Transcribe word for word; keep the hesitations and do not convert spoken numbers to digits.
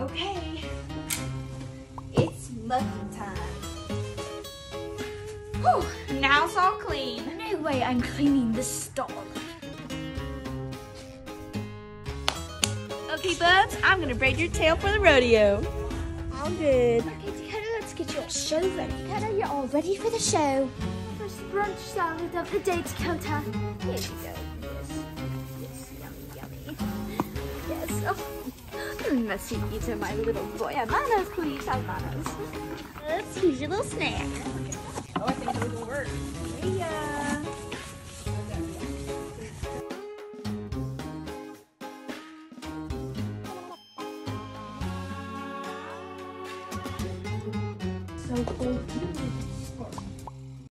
Okay, it's mucking time. Whew, now it's all clean. No way I'm cleaning this stall. Okay, Bubs, I'm gonna braid your tail for the rodeo. All good. Okay, Dakota, let's get your show ready. Dakota, you're all ready for the show. First brunch salad of the day, Dakota. Here you go. Yes, yes, yummy, yummy. Yes. Oh. Mm, let's see, these are my little boy. Have manners, please. Have manners. Let's use your little snack. Oh, I think those will work. Yeah. So cool.